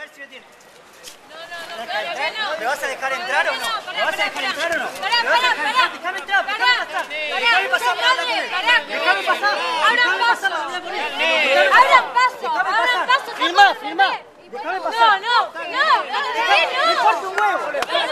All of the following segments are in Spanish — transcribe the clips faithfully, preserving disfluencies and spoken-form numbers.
si me tiene. No, no, no, todavía no. ¿Me vas a dejar entrar o no? ¿Me vas a dejar entrar o no? Pará, pará, pará. Déjame entrar, déjame pasar. Pará, Déjame pasar para hablar con él. pará. Déjame pasar. Abran Déjame pasar paso. para hablar con él. Abran paso, abran paso. Firmá, firmá. Déjame pasar. No, no, no, no, no. Me corto un huevo.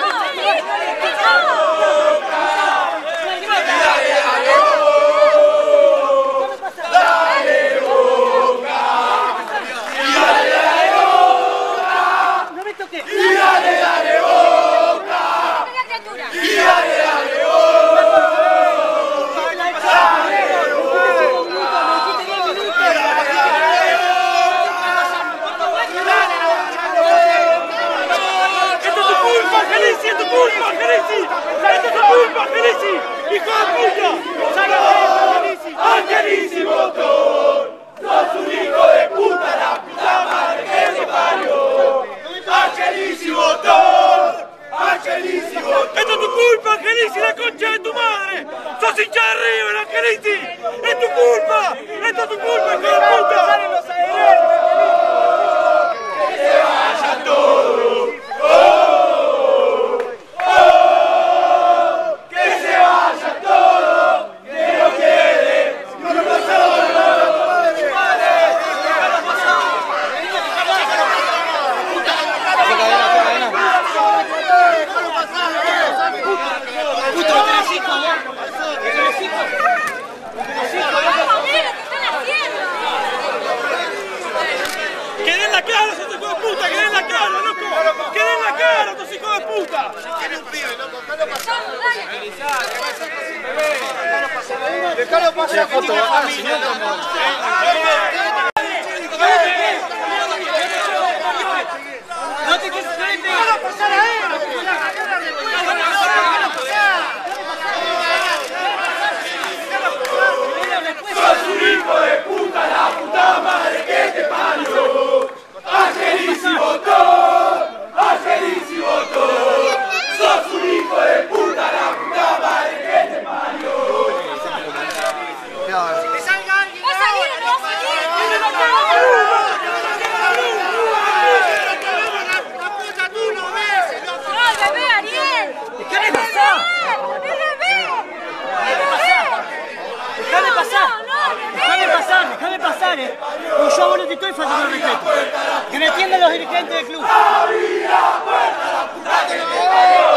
¡Hijo de puta! ¡Angelisi Botón! ¡Sos un hijo de puta, la puta madre que te parió! ¡Angelisi Botón! ¡Angelisi Botón! ¡Esto es tu culpa, Angelisi, la concha de tu madre! ¡Sos hincha de River, Angelisi! ¡Es tu culpa! ¡Esto es tu culpa, hijo de puta! ¡Que se vayan todos! Dejalo pasar la foto, si no No te quieres saber, déjalo pasar a él. ¡Sos un hijo de puta, la puta madre que te parió! ¡Angelisi Botón! ¡Angelisi Botón! ¡Sos un hijo de puta, la puta madre que te parió! Si te salga alguien ¿Va a salir o no va a salir? la puta tú no ves, loco. No, el bebé, Ariel. Déjame pasar. ¡El bebé! Déjame pasar. No, no, el bebé. Déjame pasar, déjame pasar, eh. Porque yo a vos no te estoy faltando el respeto. Que me entiendan los dirigentes del club. ¡Abrí la puerta, la puta que te parió!